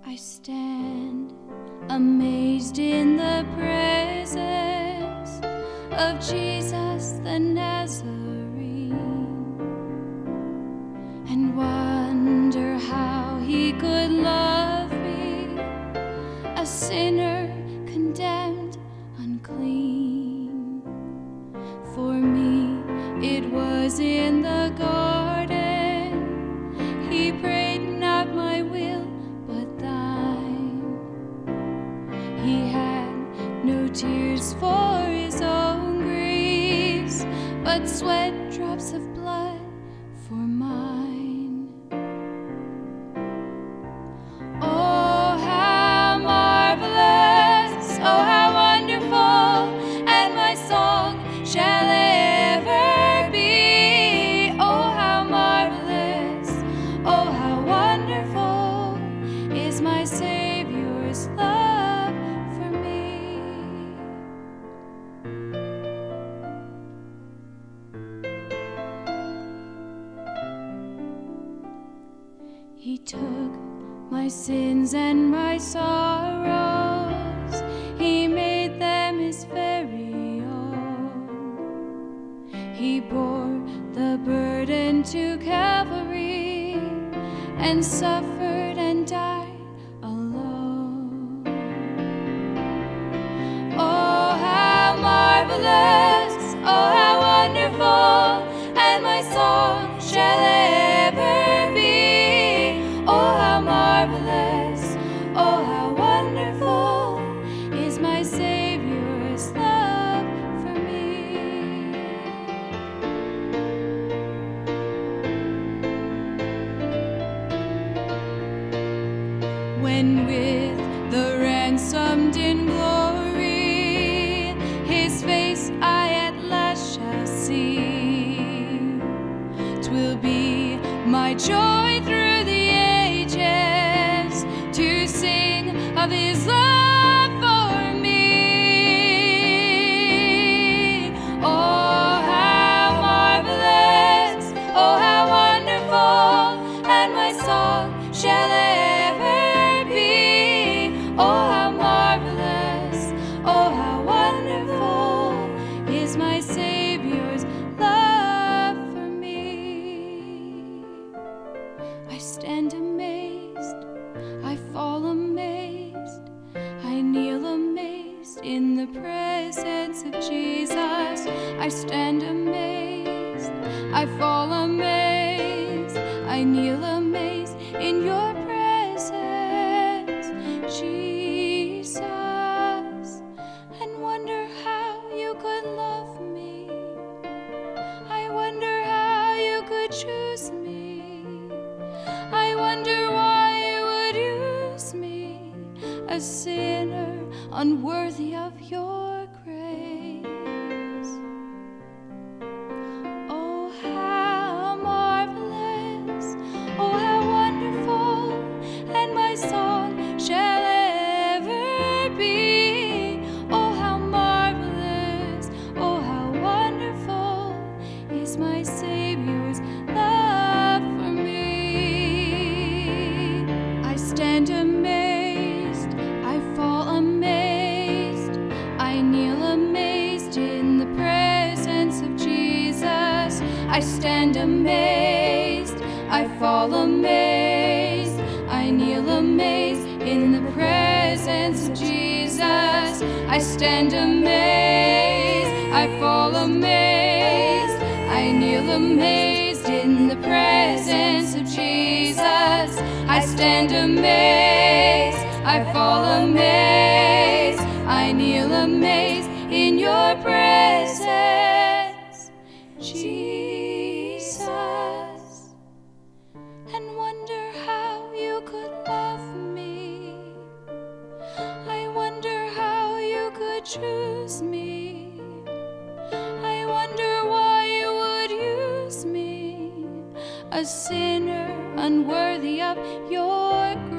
I stand amazed in the presence of Jesus the Nazarene, and wonder how he could love me, a sinner condemned unclean. For me it was in the garden, he prayed, not my will but thine. He had no tears for his own griefs, but sweat drops of blood for mine. Oh, how marvelous, oh, how wonderful, and my song shall ever be. Oh, how marvelous, oh, how wonderful is my Savior's love for me. He took my sins and my sorrows, he made them his very own. He bore the burden to Calvary and suffered and died alone. Oh, how marvelous, oh, how wonderful, and my song shall ever be. Oh, how marvelous, oh, how wonderful is my Savior's love for me. When with the ransomed in glory, his face I at last shall see, 'twill be my joy through the ages to sing of his love for me. Oh, how marvelous, oh, how wonderful, and my song shall ever be. Oh, how marvelous, oh, how wonderful is my Savior's love for me. I stand amazed, I fall amazed, I kneel amazed in the presence of Jesus. I stand amazed, I fall amazed, I kneel amazed in your presence, Jesus, and wonder how you could love me. I wonder how you could choose me. I wonder why you would use me, a sinner unworthy of your grace. Oh, how marvelous, oh, how wonderful, and my song shall ever be. Oh, how marvelous, oh, how wonderful is my Savior's love for me. I stand amazed, I fall amazed, I kneel amazed in the presence of Jesus. I stand amazed, I fall amazed, I kneel amazed in the presence of Jesus. I stand amazed, I fall amazed, I kneel amazed in the presence of Jesus. I stand amazed, I fall amazed, I kneel amazed in your presence, Jesus, and wonder how you could love me. I wonder how you could choose me. I wonder why you would use me, a sinner unworthy of your grace.